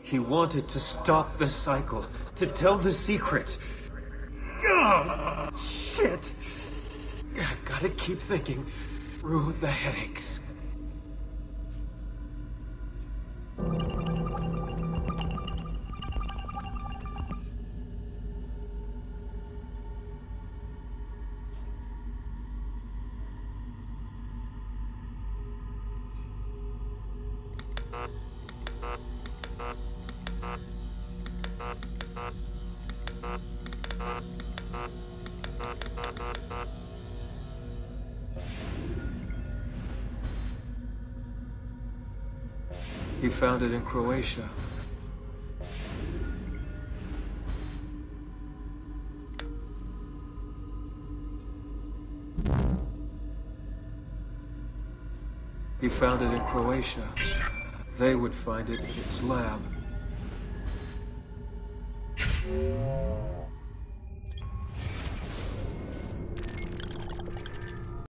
He wanted to stop the cycle, to tell the secret. Ugh, shit! I've gotta keep thinking. Ruin the headaches. He found it in Croatia. He found it in Croatia. They would find it in his lab.